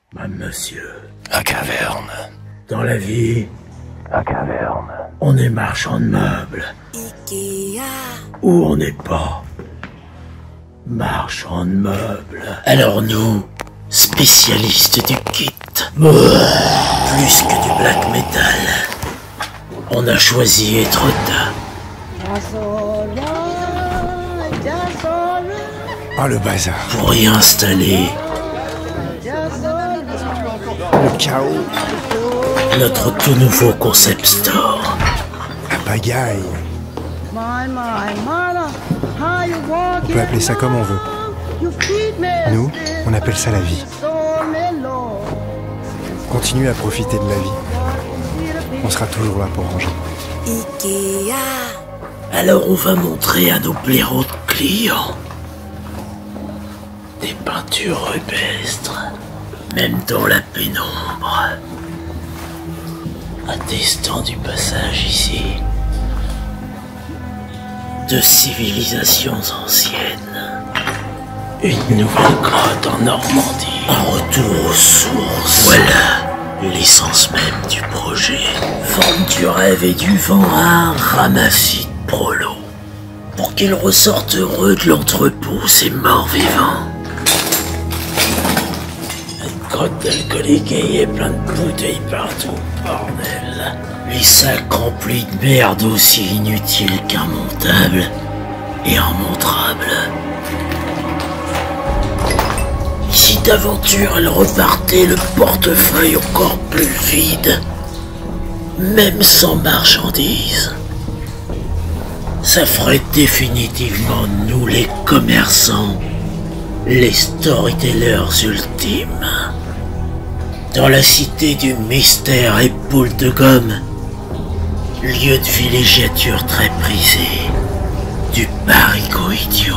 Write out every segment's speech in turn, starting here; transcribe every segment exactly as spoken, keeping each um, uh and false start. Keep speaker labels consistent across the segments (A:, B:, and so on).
A: Monsieur.
B: À Caverne.
A: Dans la vie,
B: À Caverne.
A: on est marchand de meubles.
C: Ikea.
A: Ou on n'est pas marchand de meubles. Alors nous, spécialistes du kit, plus que du black metal, on a choisi Etretat.
D: Ah, le bazar.
A: Pour y installer
D: Le chaos.
A: notre tout nouveau concept store.
D: La pagaille. On peut appeler ça comme on veut. Nous, on appelle ça la vie. Continue à profiter de la vie. On sera toujours là pour ranger.
C: Ikea.
A: Alors on va montrer à nos blaireaux de clients des peintures rupestres, même dans la pénombre, attestant du passage ici de civilisations anciennes. Une nouvelle grotte en Normandie, un retour aux sources. Voilà l'essence même du projet. Vendre du rêve et du vent à un ramassis de prolos, pour qu'ils ressortent heureux de l'entrepôt, ces morts vivants. Une grotte d'alcooliques et il y a plein de bouteilles partout, bordel. Les sacs remplis de merde aussi inutiles qu'immontables et immontrables. Si d'aventure elle repartait le portefeuille encore plus vide, même sans marchandises, ça ferait définitivement de nous les commerçants, les storytellers ultimes. Dans la cité du mystère et boule de gomme, lieu de villégiature très prisé, du parigot idiot.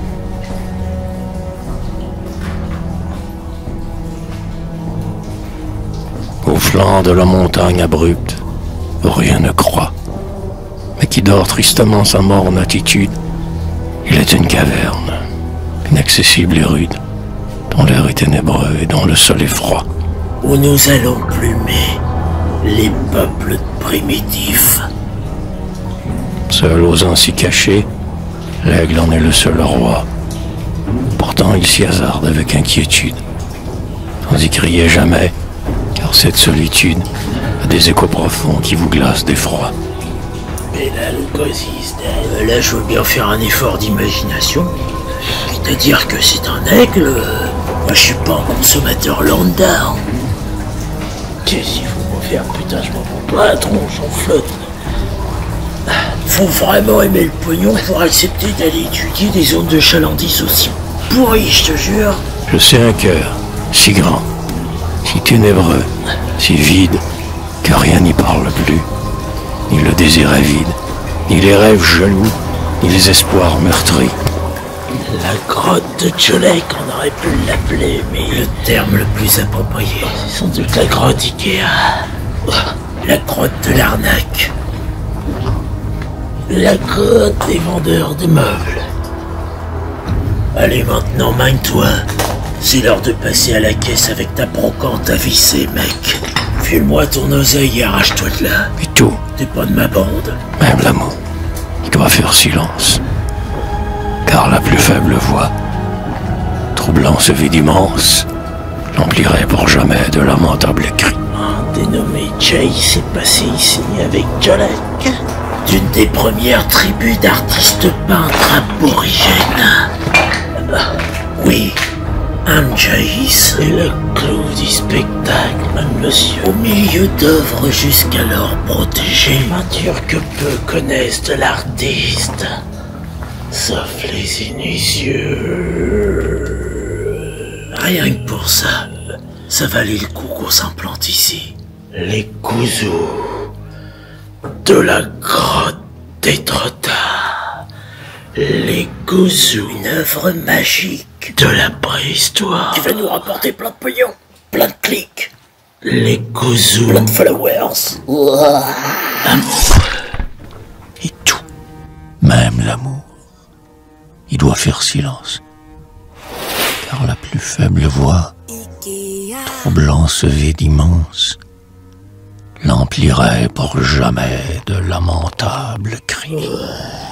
B: Au flanc de la montagne abrupte, où rien ne croit, mais qui dort tristement sa morne attitude, il est une caverne, inaccessible et rude, dont l'air est ténébreux et dont le sol est froid.
A: Où nous allons plumer les peuples primitifs.
B: Seul osant s'y cacher, l'aigle en est le seul roi. Pourtant il s'y hasarde avec inquiétude, sans y crier jamais, car cette solitude a des échos profonds qui vous glacent d'effroi.
A: Et là, le cosiste, euh, là, je veux bien faire un effort d'imagination. C'est-à-dire que c'est un aigle. euh, Moi, je suis pas un consommateur lambda. Qu'est-ce qu'il faut me faire? Putain, je m'en prends pas la tronche en flotte. Faut vraiment aimer le pognon pour accepter d'aller étudier des zones de chalandise aussi pourries, je te jure.
B: Je sais un cœur, si grand, si ténébreux, si vide, que rien n'y parle plus. Ni le désir est vide, ni les rêves jaloux, ni les espoirs meurtris.
A: La grotte de Jolek, on aurait pu l'appeler, mais le terme le plus approprié, c'est sans doute la grotte Ikea. La grotte de l'arnaque. La grotte des vendeurs de meubles. Allez maintenant, mine-toi. C'est l'heure de passer à la caisse avec ta brocante à visser, mec. File-moi ton oseille et arrache-toi de là.
B: Et tout,
A: T'es pas de ma bande.
B: même l'amour, il doit faire silence. Car la plus faible voix, troublant ce vide immense, l'emplirait pour jamais de lamentables cris.
A: Un dénommé Jay s'est passé ici avec Jolek, d'une des premières tribus d'artistes peintres aborigènes. Ah, oui, un Jay, c'est le clou du spectacle, monsieur. Au milieu d'œuvres jusqu'alors protégées, peinture que peu connaissent de l'artiste, sauf les initiés. Rien que pour ça, ça valait le coup qu'on s'implante ici. Les Gouzous de la grotte d'Etretat. Les Gouzous, une œuvre magique de la préhistoire. Qui va nous rapporter plein de pognon, plein de clics. Les Gouzous, plein de followers.
B: L'amour, et tout, même l'amour, il doit faire silence. Car la plus faible voix,
C: Ikea.
B: troublant ce vide immense, l'emplirait pour jamais de lamentables cris.